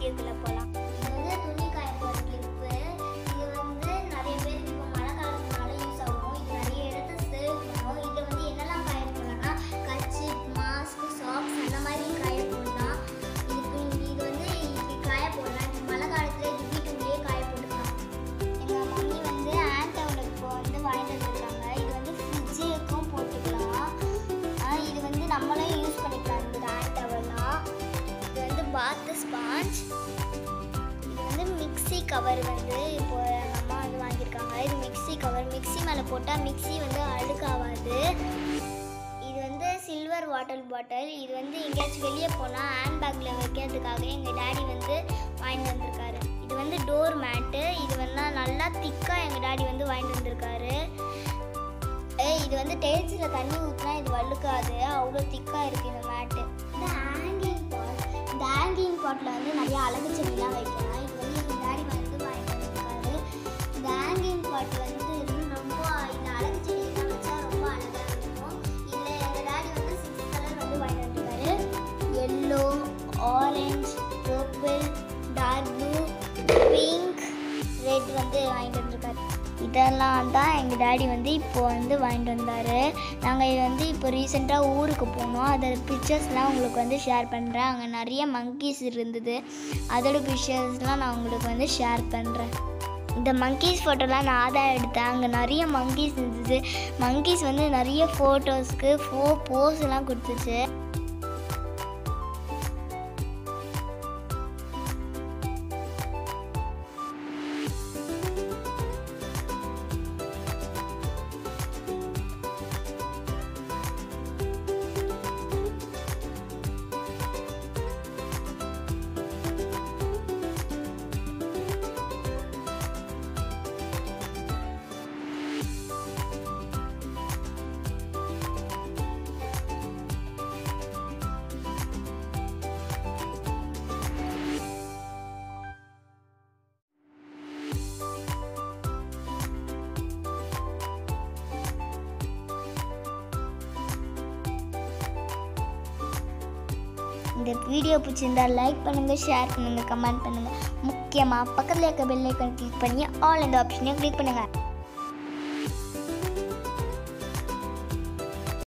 வீடியோக்குள்ளே போகலாம். இது வந்து துணி காய போகிற கிளிப்பு. இது வந்து நிறைய பேருக்கு இப்போ மழை காலத்துனால யூஸ் ஆகும். இது நிறைய இடத்த சேவ் பண்ணும். இதில் வந்து என்னெல்லாம் காய போடலாம்னா கர்ச்சீப், மாஸ்க், சாக்ஸ் அந்த மாதிரி காய போடலாம். இது வந்து இப்படி காய போடலாம். இப்போ மழை காலத்தில் இது வீட்டுக்குள்ளேயே காய போட்டுக்கலாம். எங்கள் மம்மி வந்து ஆண்டோவில் இப்போ வந்து வாங்கிட்டு வந்திருக்காங்க. இது வந்து ஃப்ரிட்ஜுக்கும் போட்டுக்கலாம். இது வந்து நம்மளும் யூஸ் பண்ணிக்கலாம். இந்த ஆண்டோவெல்லாம் இது வந்து பாத் ஸ்பாஞ்ச். இது வந்து மிக்ஸி கவர் வந்து இப்போ அம்மா வந்து வாங்கியிருக்காங்க. இது மிக்ஸி கவர். மிக்ஸி மேலே போட்டால் மிக்ஸி வந்து அழுக்காகாது. இது வந்து சில்வர் வாட்டர் பாட்டில். இது வந்து எங்கேயாச்சும் வெளியே போனால் ஹேண்ட் பேக்கில் வைக்கிறதுக்காக எங்கள் டேடி வந்து வாங்கிட்டு வந்திருக்காரு. இது வந்து டோர் மேட்டு. இது வந்து நல்லா திக்காக எங்கள் டேடி வந்து வாங்கிட்டு வந்திருக்காரு. இது வந்து டேல்ஸில் தண்ணி ஊற்றினா இது வழுக்காது, அவ்வளோ திக்காக இருக்குது இந்த மேட்டு. இந்த ஹேங்கிங் பாட். இந்த ஹேங்கிங் பாட்டில் வந்து நிறைய அழகு செடிலாம் வைக்கலாம். இது வந்து எங்கள் டேடி வந்து வாங்கிட்டு வந்திருக்காரு. இந்த ஹேங்கிங் பாட் வந்து ரொம்ப இந்த அழகு செடியெல்லாம் வச்சா ரொம்ப அழகாக இருக்கும். இதில் எங்கள் டேடி வந்து 6 கலர் வந்து வாங்கிட்டு வந்திருக்காரு. Yellow, orange, purple, dark blue, pink, red வந்து வாங்கிட்டு வந்திருக்காரு. இதெல்லாம் தான் எங்கள் டேடி வந்து இப்போ வந்து வாங்கிட்டு வந்தார். நாங்கள் இது வந்து இப்போ ரீசெண்டாக ஊருக்கு போனோம். அதோட பிக்சர்ஸ்லாம் உங்களுக்கு வந்து ஷேர் பண்ணுறேன். அங்கே நிறைய மங்கீஸ் இருந்தது. அதோட பிக்சர்ஸ்லாம் நான் உங்களுக்கு வந்து ஷேர் பண்ணுறேன். இந்த மங்கீஸ் ஃபோட்டோலாம் நான் தான் எடுத்தேன். அங்கே நிறைய மங்கீஸ் இருந்தது. மங்கீஸ் வந்து நிறைய ஃபோட்டோஸ்க்கு போஸ்லாம் கொடுத்துச்சு. இந்த வீடியோ பிடிச்சிருந்தா லைக் பண்ணுங்கள், ஷேர் பண்ணுங்கள், கமெண்ட் பண்ணுங்கள். முக்கியமாக பக்கத்தில் இருக்க பெல் ஐக்கான் கிளிக் பண்ணி ஆல் இந்த ஆப்ஷனையும் கிளிக் பண்ணுங்கள்.